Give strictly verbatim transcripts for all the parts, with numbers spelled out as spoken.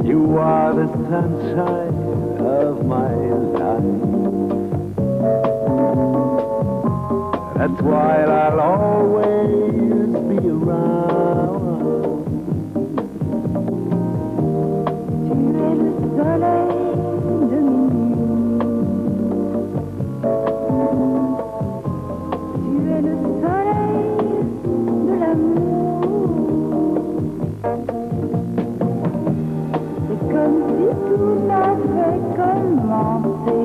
You are the sunshine of my life. That's why I'll always be around. Tu es le soleil de mes nuits. Tu es le soleil de l'amour. C'est comme si tout avait commencé.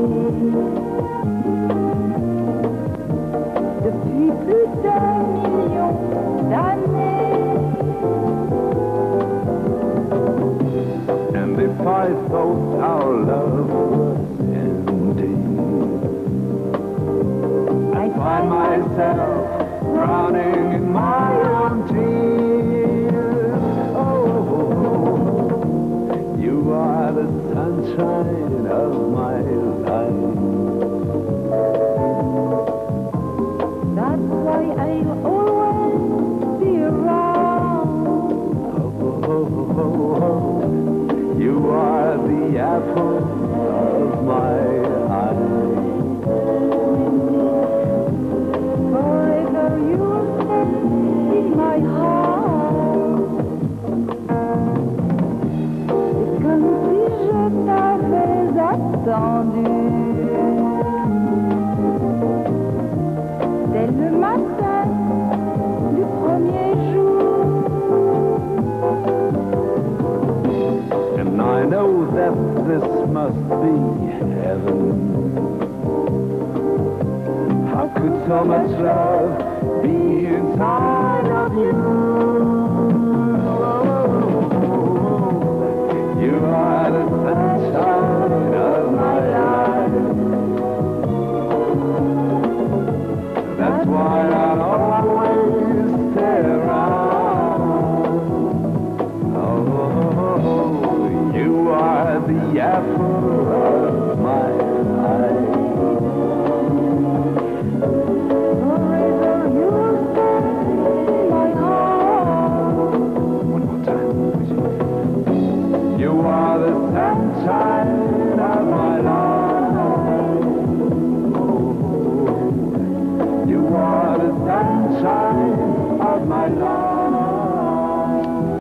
Depuis plus d'un million d'années. And if I thought our love was ending, I find myself drowning in my own tears. Oh, you are the sunshine of my life. That's why I'll always be around. Oh, oh, oh, oh. You are the apple of my eye. Forever you'll stay in my heart. C'est comme si je t'avais attendu. Dès le matin du premier jour. And I know that this must be heaven. How could so much love be inside of you?